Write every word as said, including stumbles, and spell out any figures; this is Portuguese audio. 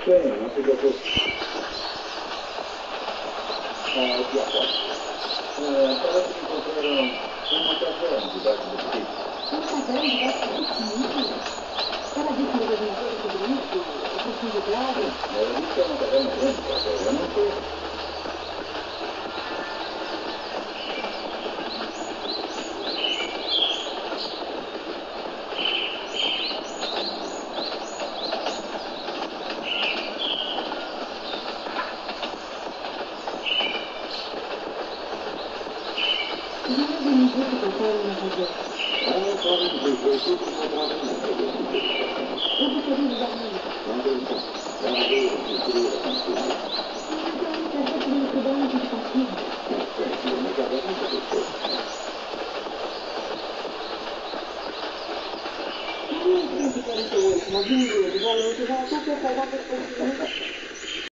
Tem, não sei o que eu tô... Ah, aqui a foto. É, parece que encontraram uma caverna debaixo do pico. Uma caverna debaixo do pico? Ela disse mais alguma coisa sobre isso? O profundo do lago? Ela disse que é uma caverna grande, cara. Eu não sei. E mais um dia que passaram na caverna. Ah, podem dizer que eu sempre encontrava uma caverna. Eu gostaria de dar uma olhada. Não acredito. Ela veio construir a construção. Então, essa criança dá uma de partido. É, uma caverna nunca fechou. Quem é o trinta e quarenta e oito? Novinho dele, valente, já achou que ia casar com esse